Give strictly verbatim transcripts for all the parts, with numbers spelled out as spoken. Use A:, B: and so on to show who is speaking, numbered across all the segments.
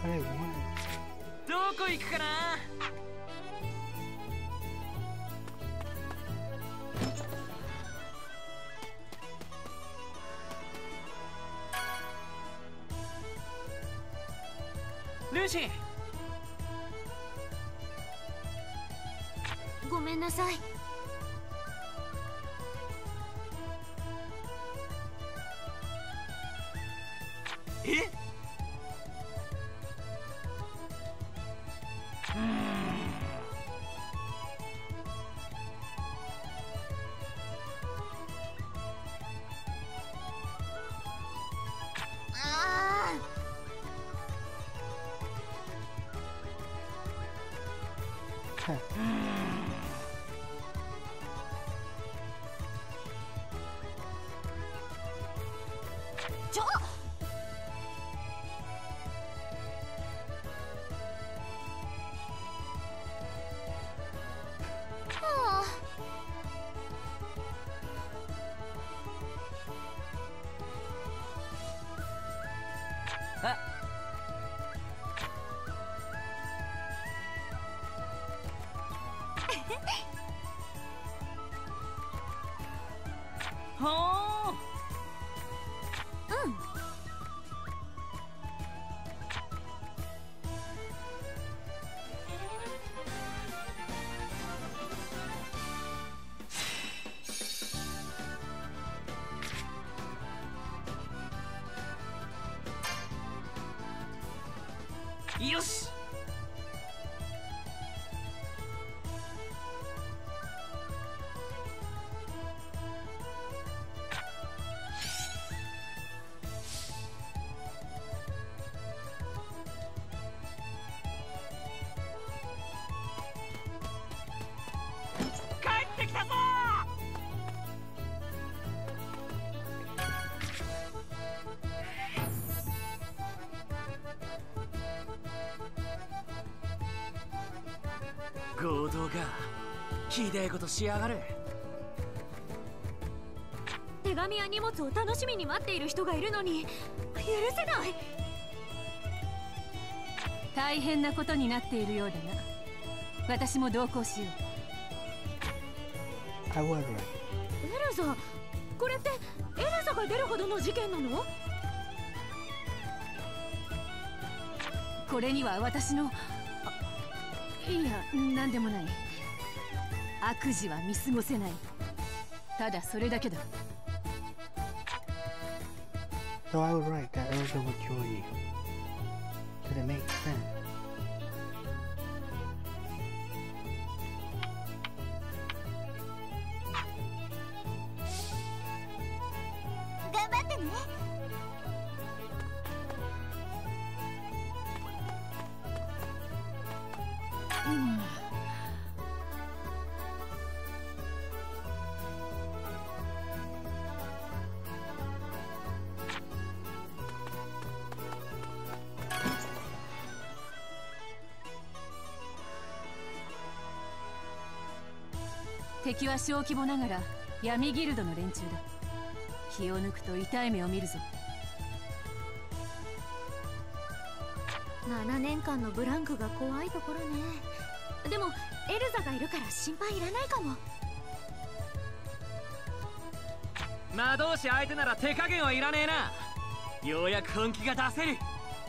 A: I want.
B: どこ行くかな。ルーシー。
C: ごめんなさい。
B: え？
C: ちょっ。はあ。
B: あ。ほー。
C: うん。
B: よし。帰ってきたぞ。強盗か。ひでえことしやがる。
C: 手紙や荷物を楽しみに待っている人がいるのに許せない。
D: 大変なことになっているようだな。私も同行しよう。
A: I was right.
C: エルザ、これってエルザが出るほどの事件なの？
D: これには私の、いや、何でもない。悪事は見過ごせない。ただそれだけだ。
A: So I was right that Elsa would join you. Did it make sense?
C: 頑張ってね。
D: 敵は小規模ながら闇ギルドの連中だ。気を抜くと痛い目を見るぞ。
C: ななねんかんのブランクが怖いところね。でもエルザがいるから心配いらないかも。
B: 魔導士相手なら手加減はいらねえな。ようやく本気が出せる。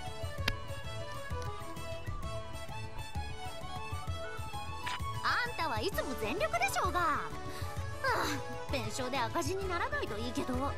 C: あんたはいつも全力でしょうが。はあ、弁償で赤字にならないといいけど。ル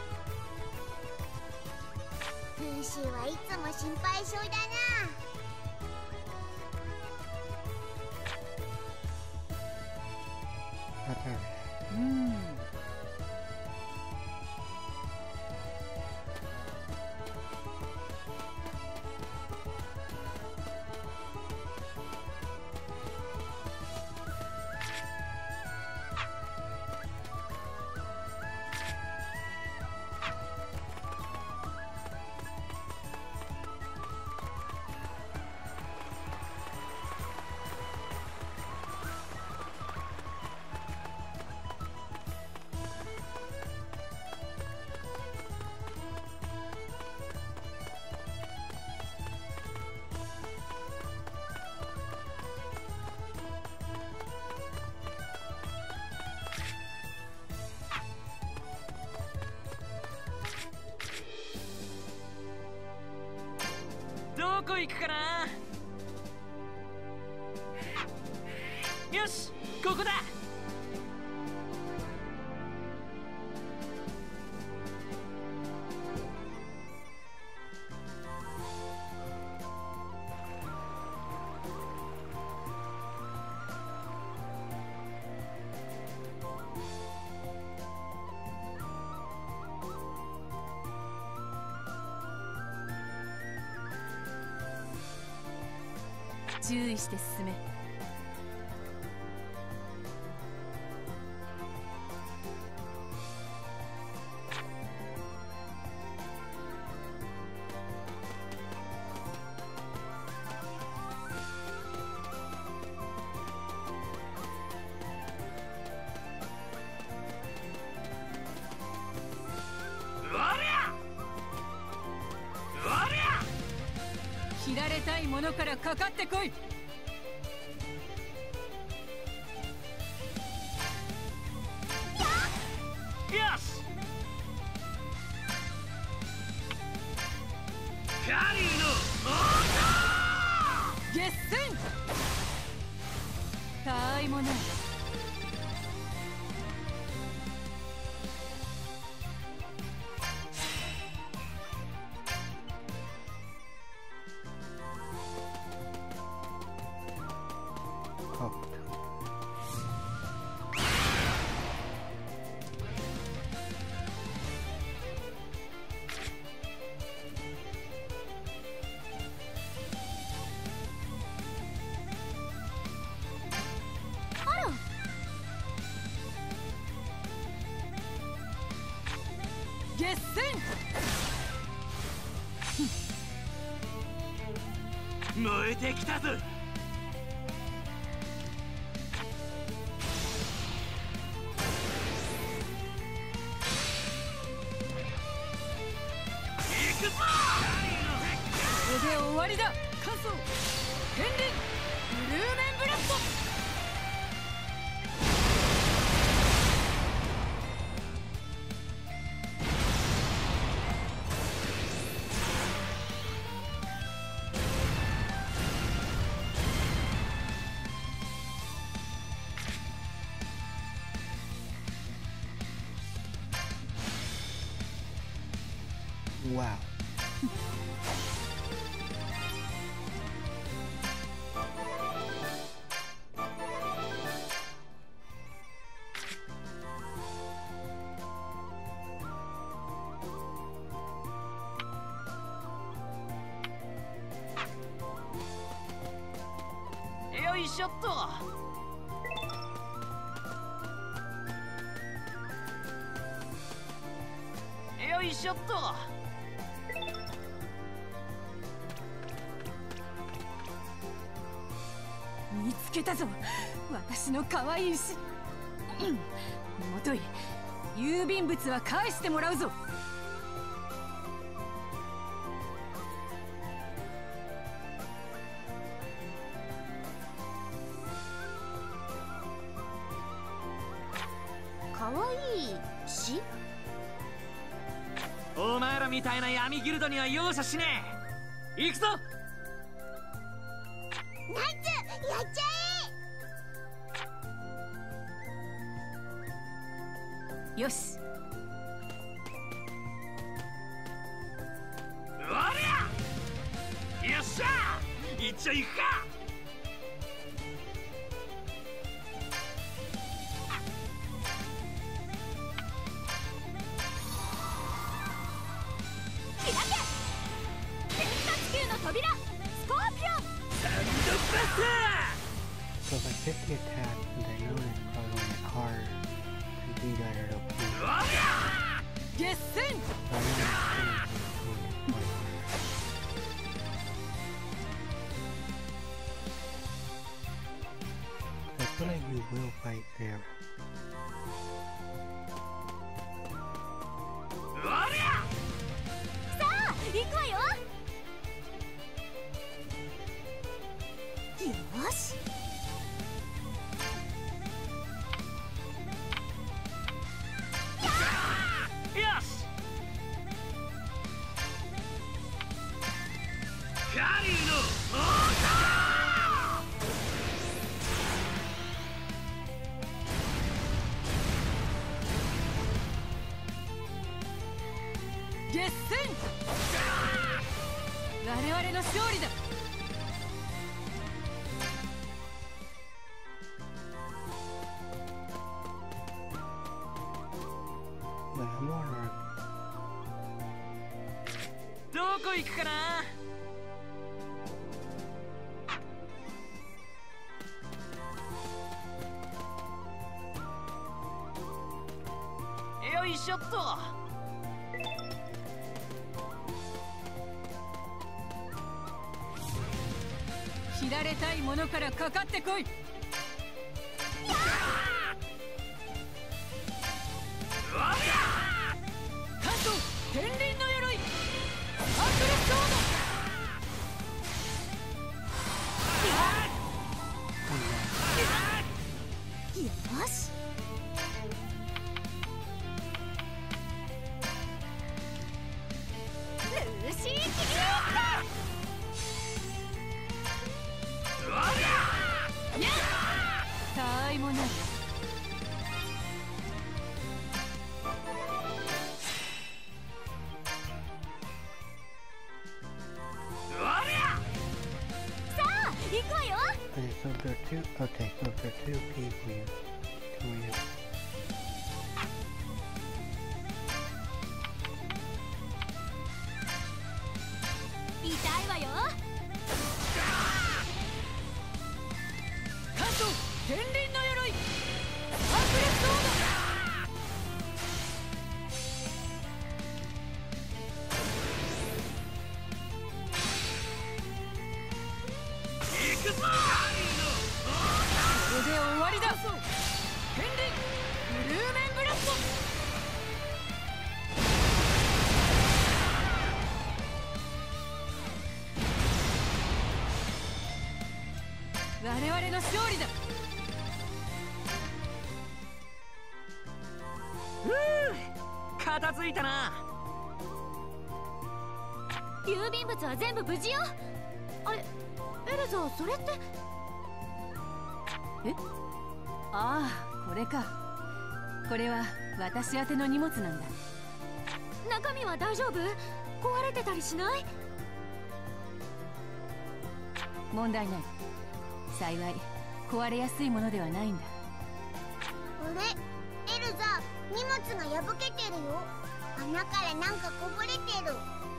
C: ーシーはいつも心配性だな。
A: Okay.
D: うん。
B: どこ行くかな。よし、ここだ。
D: 注意して進め。切られたいものからかかってこい。決戦。たわいもない。決戦。
B: 燃えてきたぞ。行くぞ。
D: これで終わりだ。完走。天輪ブルーメンブラスト。
A: Wow.
B: Yoいしょっと。よいしょっと。
D: 見つけたぞ、私の可愛い石。妹へ郵便物は返してもらうぞ。
C: 可愛い石？
B: お前らみたいな闇ギルドには容赦しねえ。行くぞ。
C: ナイツ、やっちゃ
D: え。よし。
B: おりゃ。よっしゃ。一丁行くか。
A: So if I get the attack, and I know it's probably gonna be hard to do that at O P.
D: 決戦。
A: But I know it's gonna be quite hard. So I feel like we will fight there.
C: さあ、行くわよ。よし。
B: よし。 リュウの王
D: 決戦。我々の勝利だ。
B: どこ行くかな。よいしょっと。
D: 切られたいものからかかってこい。関東天輪の鎧アクレスソー
C: ド。よし。ルーシーキリオ
D: たわいもない。
C: 行くわよ。
A: Okay, so there are two. Okay, so there are two people here. Two of you.
C: 痛いわよ。
D: 関東天輪の鎧アクレスソー
B: 行くぞ。
D: これで終わりだ。天輪ブルーメンブラスト。我々の勝利だ。
B: ふう、片付いたな。
C: 郵便物は全部無事よ。あれ、エルザ、それって。
D: え、ああ、これか。これは私宛ての荷物なんだ。
C: 中身は大丈夫？壊れてたりしない？
D: 問題ない。幸い壊れやすいものではないんだ。
E: あれ、エルザ、荷物が破けてるよ。穴からなんかこぼれてる。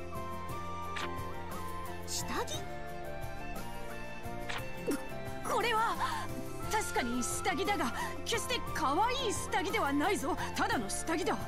C: 下着？
D: こ、これは確かに下着だが、決して可愛い下着ではないぞ。ただの下着だ。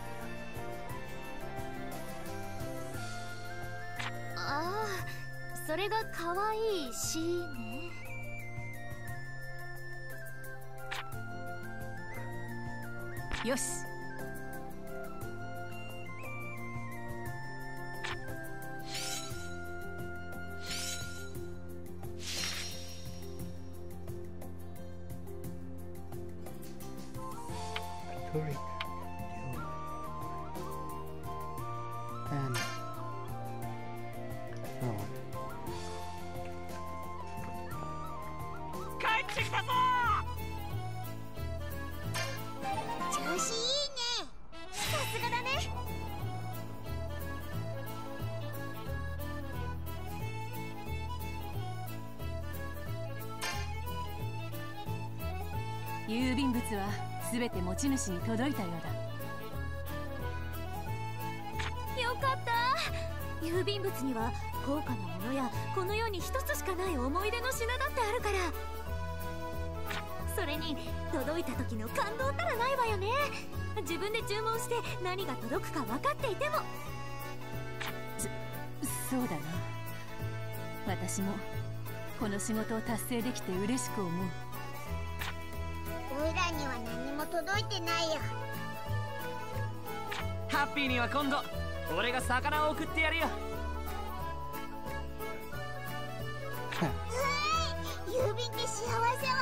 C: ああ、それが可愛いしね。
D: よし。
A: Turi. And so on.
B: 帰ってきたぞ。
E: 調子いいね。さすがだね。
D: 郵便物は全て持ち主に届いたようだ。
C: よかった。郵便物には高価なものやこの世に一つしかない思い出の品だってあるから。それに届いた時の感動ったらないわよね。自分で注文して何が届くか分かっていても。
D: そ、そうだな。私もこの仕事を達成できて嬉しく思う。
E: おいらには何も届いてないよ。
B: ハッピーには今度俺が魚を送ってやるよ。
E: うわーい、郵便って幸せを運ぶんだね。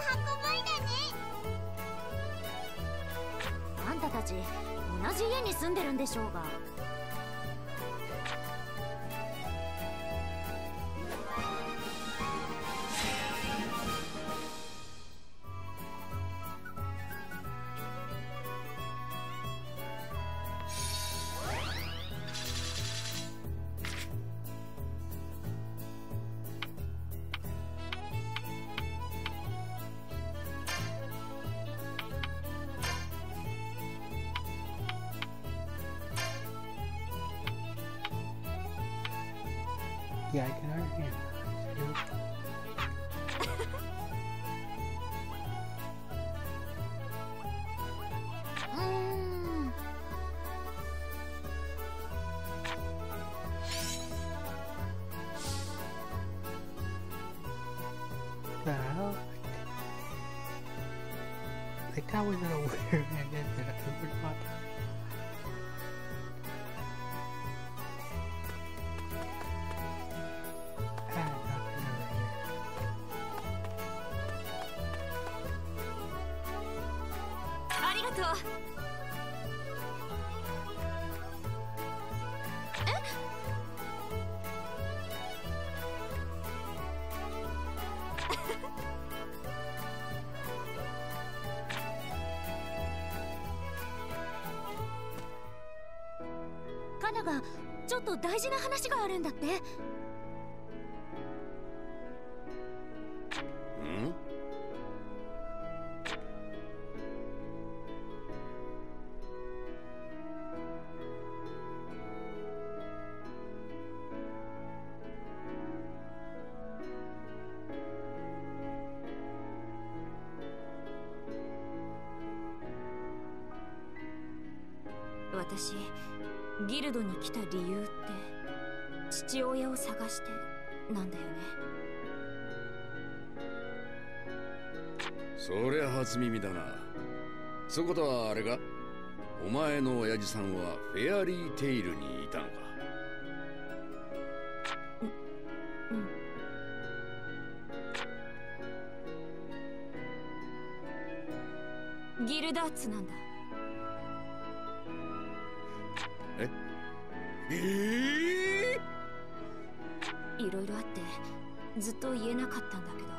C: あんたたち同じ家に住んでるんでしょうが。
A: Yeah, I can understand. Like that was a weird ending that I ever thought.
C: カナがちょっと大事な話があるんだって。
F: ん？
C: 私ギルドに来た理由って父親を探してなんだよね。
F: そりゃ初耳だな。そことはあれか？お前の親父さんはフェアリーテイルにいたのか？
C: うん。ギルダーツなんだ。
F: え？え
C: ー、いろいろあってずっと言えなかったんだけど。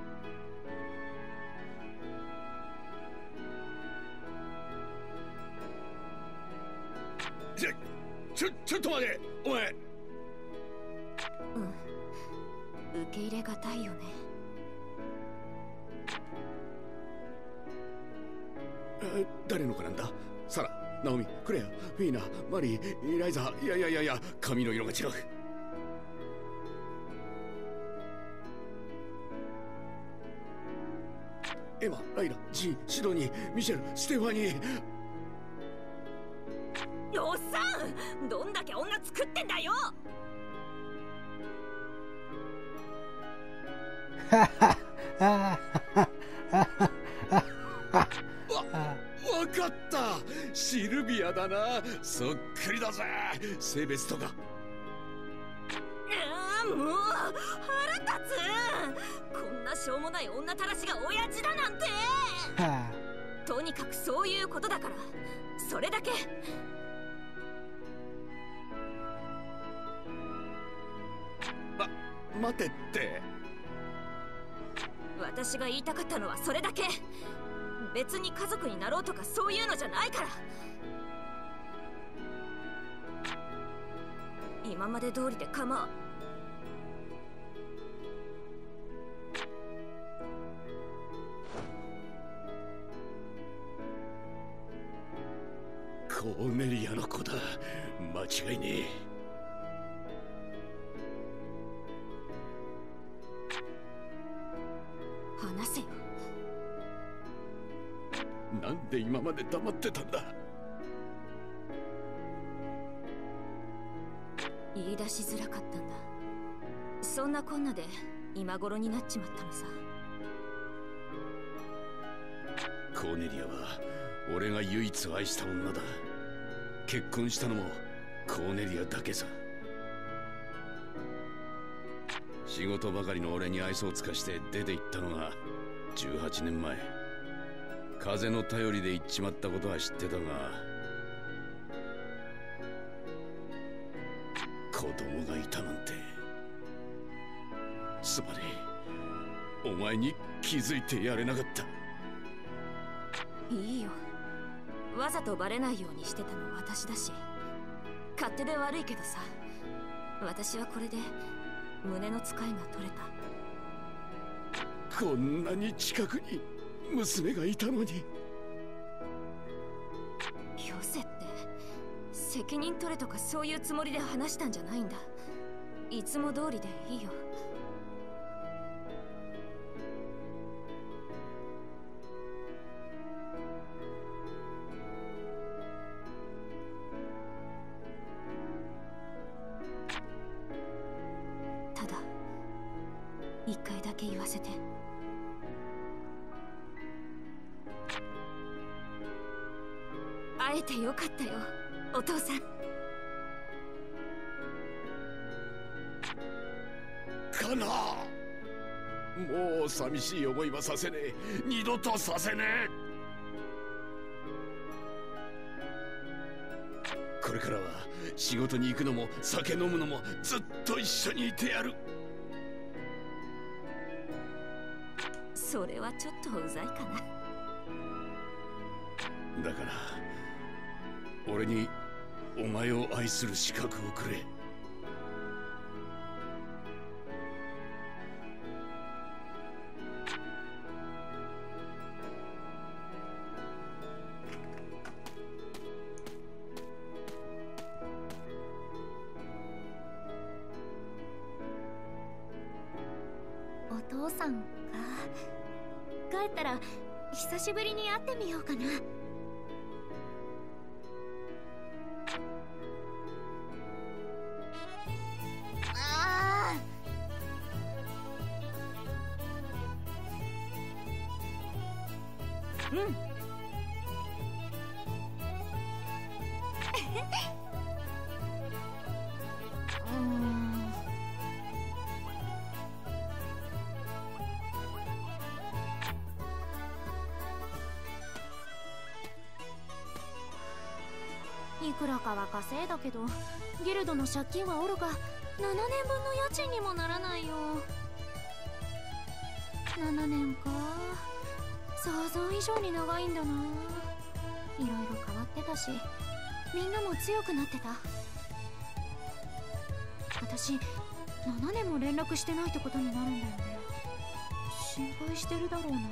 F: ちょ、ちょ、ちょっと待て、お前。
C: うん、受け入れがたいよね。
F: 誰の子なんだ？サラ、ナオミ、クレア、フィーナ、マリー、ライザ、いやいやいやいや、髪の色が違う。エマ、ライラ、ジン、シドニー、ミシェル、ステファニー。
C: おっさん、どんだけ女作ってんだよ。
F: わかった、シルビアだな。そっくりだぜ、性別とか。
C: ああ、もう腹立つ。こんなしょうもない女たらしが親父だなんて。とにかくそういうことだから、それだけ。
F: ま、待てって。
C: 私が言いたかったのはそれだけ。別に家族になろうとかそういうのじゃないから。今まで通りで構わん。
F: コーネリアの子だ、間違いねえ。
C: 話せよ。
F: なんで今まで黙ってたんだ？
C: 言い出しづらかったんだ。そんなこんなで今頃になっちまったのさ。
F: コーネリアは俺が唯一愛した女だ。結婚したのもコーネリアだけさ。仕事ばかりの俺に愛想を尽かして出て行ったのがじゅうはちねんまえ。風の頼りで行っちまったことは知ってたが、子供がいたなんて。つまりお前に気づいてやれなかった。
C: いいよ、わざとバレないようにしてたのは私だし、勝手で悪いけどさ、私はこれで胸の使いが取れた。
F: こんなに近くに娘がいたのに。
C: よせって責任取れとかそういうつもりで話したんじゃないんだ。 いつも通りでいいよ。ただ一回だけ言わせて。会えてよかったよ、お父さん。
F: かな、もう寂しい思いはさせねえ。二度とさせねえ。これからは仕事に行くのも酒飲むのもずっと一緒にいてやる。
C: それはちょっとうざいかな。
F: だから俺にお前を愛する資格をくれ。
C: お父さんか。帰ったら久しぶりに会ってみようかな。ああ。うん。うーん。いくらかは稼いだけど、ギルドの借金はおろかななねんぶんの家賃にもならないよ。ななねんか、想像以上に長いんだな。いろいろ変わってたし、みんなも強くなってた。私ななねんも連絡してないってことになるんだよね。心配してるだろうな。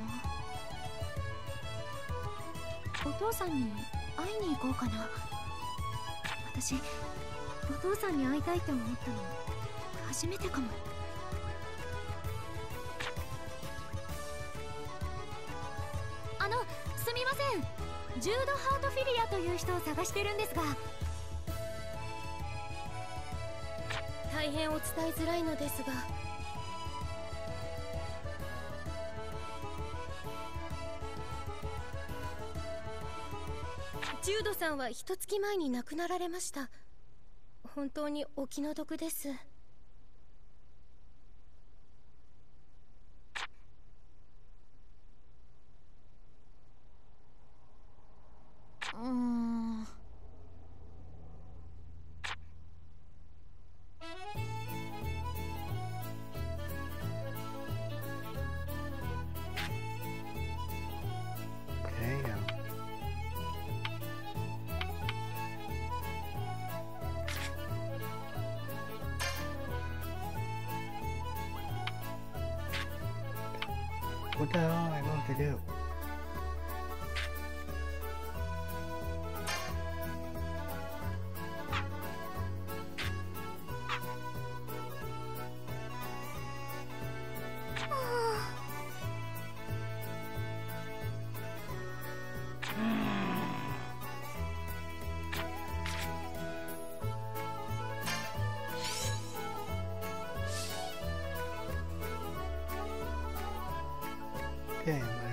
C: お父さんに会いに行こうかな。私お父さんに会いたいって思ったの初めてかも。あの、すみません。ジュード・ハートフィリアという人を探してるんですが。
G: 大変お伝えづらいのですが、ジュードさんは一月前に亡くなられました。本当にお気の毒です。
C: うーん。
A: What the hell am I supposed to do? Okay,